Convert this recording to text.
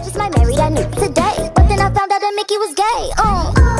just might marry that nigga today. But then I found out that Mickey was gay.